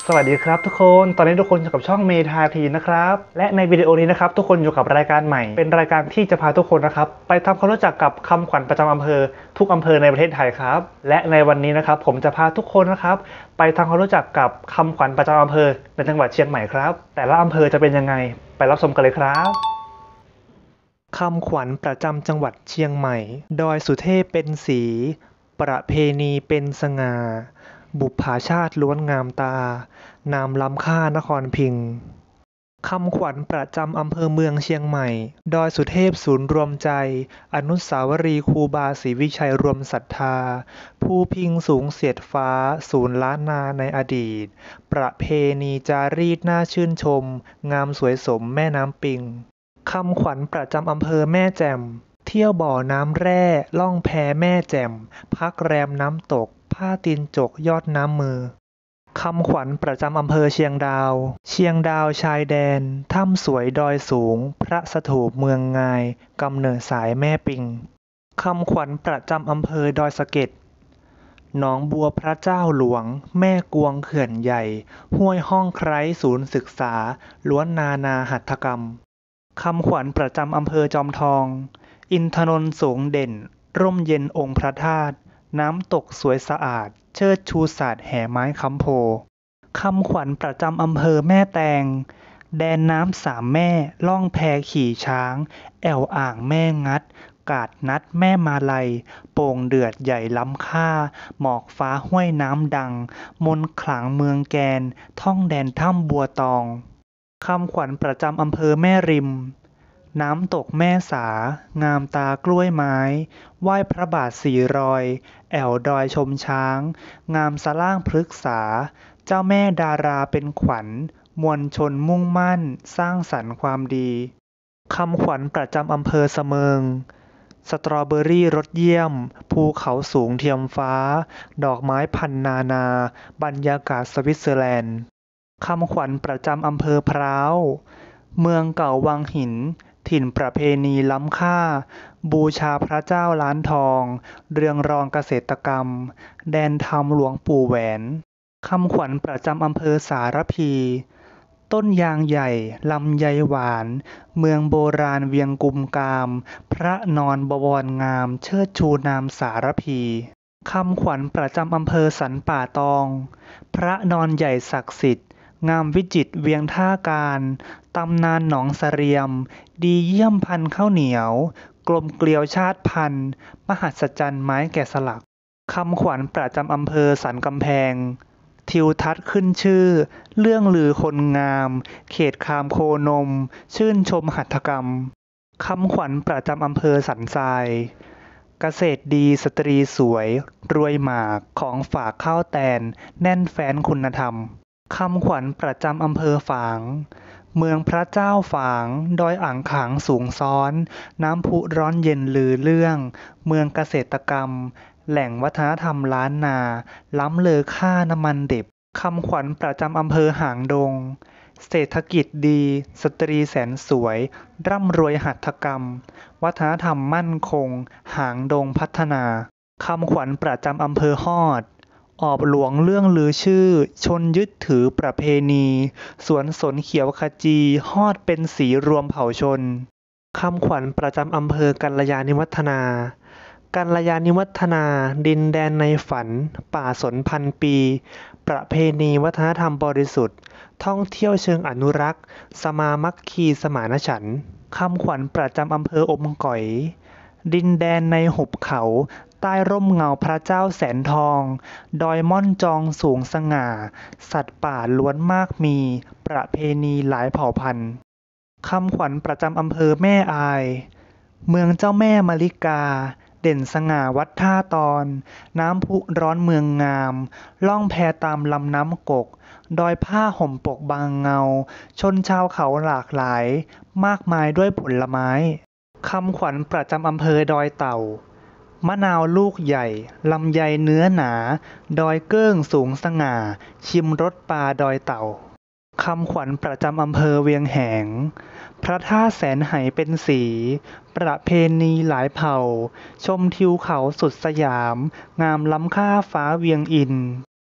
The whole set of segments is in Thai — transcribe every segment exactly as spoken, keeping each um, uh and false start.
สวัสดีครับทุกคนตอนนี้ทุกคนอยู่กับช่องเมทาทีนะครับและในวิดีโอนี้นะครับทุกคนอยู่กับรายการใหม่เป็นรายการที่จะพาทุกคนนะครับไปทำความรู้จักกับคำขวัญประจำอำเภอทุกอำเภอในประเทศไทยครับและในวันนี้นะครับผมจะพาทุกคนนะครับไปทำความรู้จักกับคำขวัญประจำอำเภอในจังหวัดเชียงใหม่ครับแต่ละอำเภอจะเป็นยังไงไปรับชมกันเลยครับคำขวัญประจำจังหวัดเชียงใหม่ดอยสุเทพเป็นสีประเพณีเป็นสง่าบุปผาชาติล้วนงามตานามล้ำค่านครพิงค์คำขวัญประจำอำเภอเมืองเชียงใหม่ดอยสุเทพศูนย์รวมใจอนุสาวรีย์ครูบาศรีวิชัยรวมศรัทธาภูพิงสูงเสียดฟ้าศูนย์ล้านนาในอดีตประเพณีจารีตน่าชื่นชมงามสวยสมแม่น้ำปิงคำขวัญประจำอำเภอแม่แจ่มเที่ยวบ่อน้ำแร่ล่องแพแม่แจ่มพักแรมน้ำตกผ้าตีนจกยอดน้ำมือคำขวัญประจำอำเภอเชียงดาวเชียงดาวชายแดนถ้ำสวยดอยสูงพระสถูปเมืองงายกำเนิดสายแม่ปิงคำขวัญประจำอำเภอดอยสะเก็ดหนองบัวพระเจ้าหลวงแม่กวงเขื่อนใหญ่ห้วยห้องไคร้ศูนย์ศึกษาล้วนนานาหัตถกรรมคำขวัญประจำอำเภอจอมทองอินทนนท์สูงเด่นร่มเย็นองค์พระธาตุน้ำตกสวยสะอาดเชิดชูศาสตร์แห่ไม้ค้ำโพคำขวัญประจำอำเภอแม่แตงแดนน้ำสามแม่ล่องแพขี่ช้างแอ่วอ่างแม่งัดกาดนัดแม่มาลัยโป่งเดือดใหญ่ล้ำค่าหมอกฟ้าห้วยน้ำดังมนต์ขลังเมืองแกนท่องแดนถ้ำบัวตองคำขวัญประจำอำเภอแม่ริมน้ำตกแม่สางามตากล้วยไม้ไหว้พระบาทสี่รอยแอ่วดอยชมช้างงามสะล่างพฤกษาเจ้าแม่ดาราเป็นขวัญมวลชนมุ่งมั่นสร้างสรรค์ความดีคำขวัญประจำอำเภอเสมิงสตรอเบอรี่รสเยี่ยมภูเขาสูงเทียมฟ้าดอกไม้พันนานาบรรยากาศสวิตเซอร์แลนด์คำขวัญประจำอำเภอพร้าวเมืองเก่าวังหินถิ่นประเพณีล้ำค่าบูชาพระเจ้าล้านทองเรืองรองเกษตรกรรมแดนธรรมหลวงปู่แหวนคำขวัญประจำอำเภอสารพีต้นยางใหญ่ลำไยหวานเมืองโบราณเวียงกุมกามพระนอนบวรงามเชิดชูนามสารพีคำขวัญประจำอำเภอสันป่าตองพระนอนใหญ่ศักดิ์สิทธิ์งามวิจิตรเวียงท่าการตำนานหนองเสรียมดีเยี่ยมพันธุ์ข้าวเหนียวกลมเกลียวชาติพันธุ์มหัศจรรย์ไม้แกะสลักคำขวัญประจำอำเภอสันกำแพงทิวทัศน์ขึ้นชื่อเรื่องลือคนงามเขตคามโคนมชื่นชมหัตถกรรมคำขวัญประจำอำเภอสันทรายเกษตรดีสตรีสวยรวยหมากของฝากข้าวแตนแน่นแฟ้นคุณธรรมคำขวัญประจำอำเภอฝางเมืองพระเจ้าฝางดอยอ่างขางสูงซ้อนน้ำพุร้อนเย็นลือเรื่องเมืองเกษตรกรรมแหล่งวัฒนธรรมล้านนาล้ำเลอค่าน้ำมันดิบคำขวัญประจำอำเภอหางดงเศรษฐกิจดีสตรีแสนสวยร่ำรวยหัตถกรรมวัฒนธรรมมั่นคงหางดงพัฒนาคำขวัญประจำอำเภอฮอดออบหลวงเรื่องลือชื่อชนยึดถือประเพณีสวนสนเขียวขจีฮอดเป็นสีรวมเผ่าชนคำขวัญประจำอำเภอกัลยาณิวัฒนากัลยาณิวัฒนาดินแดนในฝันป่าสนพันปีประเพณีวัฒนธรรมบริสุทธิ์ท่องเที่ยวเชิงอนุรักษ์สมามัคคีสมานฉันท์คำขวัญประจำอำเภออมก๋อยดินแดนในหุบเขาใต้ร่มเงาพระเจ้าแสนทองดอยม่อนจองสูงสง่าสัตว์ป่าล้วนมากมีประเพณีหลายเผ่าพันธุ์คำขวัญประจำอำเภอแม่อายเมืองเจ้าแม่มะลิกาเด่นสง่าวัดท่าตอนน้ำพุร้อนเมืองงามล่องแพตามลำน้ำกกดอยผ้าห่มปกบางเงาชนชาวเขาหลากหลายมากมายด้วยผลไม้คำขวัญประจำอำเภอดอยเต่ามะนาวลูกใหญ่ลำไยเนื้อหนาดอยเกิ้งสูงสง่าชิมรสปลาดอยเต่าคำขวัญประจำอำเภอเวียงแหงพระธาตุแสนไหเป็นสีประเพณีหลายเผ่าชมทิวเขาสุดสยามงามล้ำค่าฟ้าเวียงอิน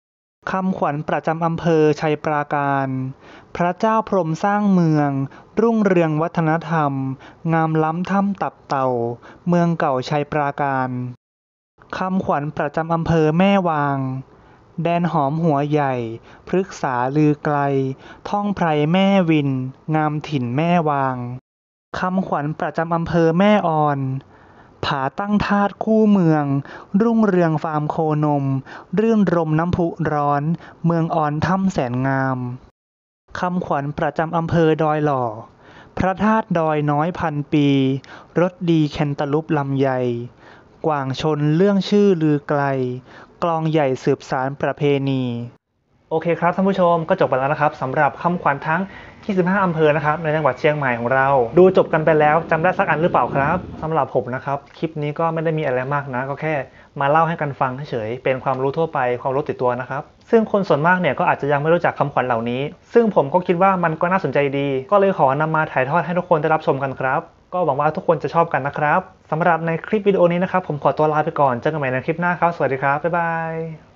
คำขวัญประจำอำเภอชัยปราการ พระเจ้าพรหมสร้างเมือง รุ่งเรืองวัฒนธรรม งามล้ำถ้ำตับเต่า เมืองเก่าชัยปราการ คำขวัญประจำอำเภอแม่วาง แดนหอมหัวใหญ่ พฤกษาลือไกล ท่องไพรแม่วิน งามถิ่นแม่วาง คำขวัญประจำอำเภอแม่ออน ผาตั้งธาตุคู่เมือง รุ่งเรืองฟาร์มโคนม รื่นรมน้ำพุร้อน เมืองออนถ้ำแสนงาม คำขวัญประจำอำเภอดอยหล่อ พระธาตุดอยน้อยพันปี รสดีแคนตาลูปลำไย กว่างชนเรื่องชื่อลือไกล กลองใหญ่สืบสานประเพณี โอเคครับท่านผู้ชมก็จบไปแล้วนะครับสำหรับคำขวัญทั้งยี่สิบห้าอำเภอนะครับในจังหวัดเชียงใหม่ของเราดูจบกันไปแล้วจำได้สักอันหรือเปล่าครับสำหรับผมนะครับคลิปนี้ก็ไม่ได้มีอะไรมากนะก็แค่มาเล่าให้กันฟังเฉยๆเป็นความรู้ทั่วไปความรู้ติดตัวนะครับซึ่งคนส่วนมากเนี่ยก็อาจจะยังไม่รู้จักคำขวัญเหล่านี้ซึ่งผมก็คิดว่ามันก็น่าสนใจดีก็เลยขอนำมาถ่ายทอดให้ทุกคนได้รับชมกันครับก็หวังว่าทุกคนจะชอบกันนะครับสำหรับในคลิปวิดีโอนี้นะครับผมขอตัวลาไปก่อนเจอกันใหม่ในคลิปหน้าครับสวัสดีครับบ๊ายบาย